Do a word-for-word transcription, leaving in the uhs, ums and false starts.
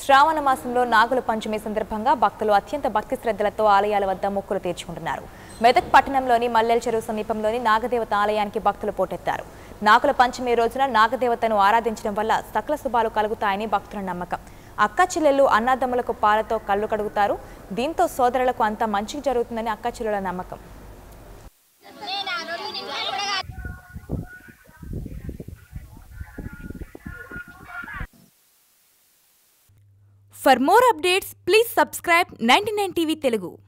శ్రావణ మాసంలో నాగుల పంచమి సందర్భంగా భక్తులు అత్యంత భక్తి శ్రద్ధలతో ఆలయాల వద్ద మొక్కులు తీర్చుకుంటున్నారు. మెదక్ పట్టణంలోని మల్లెల చెరువు సమీపంలోని నాగదేవత ఆలయానికి భక్తులు పోటెత్తారు. నాగుల పంచమి రోజున నాగదేవతను ఆరాధించడం వల్ల సకల శుభాలు కలుగుతాయని భక్తుల నమ్మకం. అక్క చెల్లెళ్ళు అన్నదమ్ములకు పాలతో కళ్ళు కడుగుతారు. దీంతో సోదరులకు అంతా మంచి జరుగుతుందని అక్క చెల్లెల నమ్మకం. For more updates, please subscribe ninety-nine T V Telugu.